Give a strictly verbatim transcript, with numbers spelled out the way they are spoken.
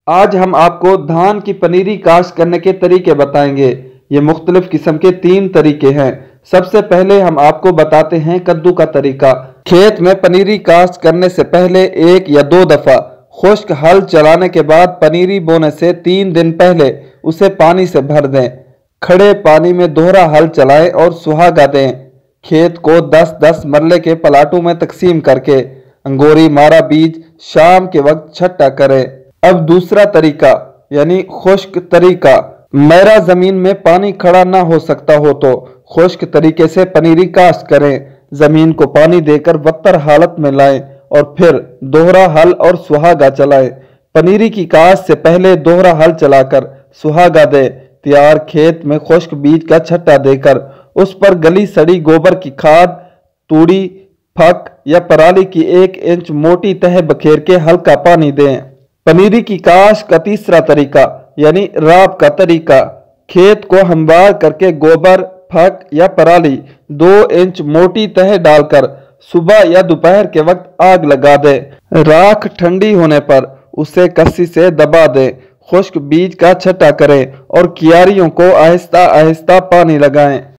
آج ہم آپ کو دھان کی پنیری کاشت کرنے کے طریقے بتائیں گے۔ یہ مختلف قسم کے تین طریقے ہیں۔ سب سے پہلے ہم آپ کو بتاتے ہیں کدو کا طریقہ۔ کھیت میں پنیری کاشت کرنے سے پہلے ایک یا دو دفعہ خشک ہل چلانے کے بعد پنیری بونے سے تین دن پہلے اسے پانی سے بھر دیں۔ کھڑے پانی میں دوہرا ہل چلائیں اور سہاگا دیں۔ کھیت کو دس دس مرلے کے پلاٹوں میں تقسیم کر کے انگوری مارا بیج شام کے وقت چھٹا کریں۔ اب دوسرا طریقہ یعنی خشک طریقہ۔ میرا زمین میں پانی کھڑا نہ ہو سکتا ہو تو خشک طریقے سے پنیری کاشت کریں۔ زمین کو پانی دے کر وتر حالت میں لائیں اور پھر دوہرا ہل اور سہاگا چلائیں۔ پنیری کی کاشت سے پہلے دوہرا ہل چلا کر سہاگا دیں۔ تیار کھیت میں خشک بیج کا چھٹا دے کر اس پر گلی سڑی گوبر کی کھاد، توڑی، پھک یا پرالی کی ایک انچ موٹی تہ بکھیر کے ہلکا پانی دیں۔ پنیری کی کاشت کا تیسرا طریقہ یعنی راب کا طریقہ۔ کھیت کو ہموار کر کے گوبر، پھک یا پرالی دو انچ موٹی تہ ڈال کر صبح یا دوپہر کے وقت آگ لگا دیں۔ راکھ ٹھنڈی ہونے پر اسے کسی سے دبا دیں۔ خشک بیج کا چھٹا کریں اور کیاریوں کو آہستہ آہستہ پانی لگائیں۔